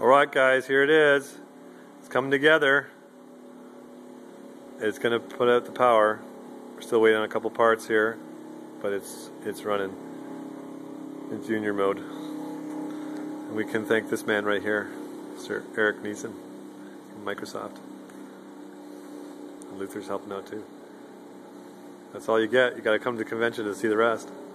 Alright guys, here it is. It's coming together. It's going to put out the power. We're still waiting on a couple parts here, but it's running in junior mode. And we can thank this man right here, Sir Eric Neeson from Microsoft. And Luther's helping out too. That's all you get. You got to come to the convention to see the rest.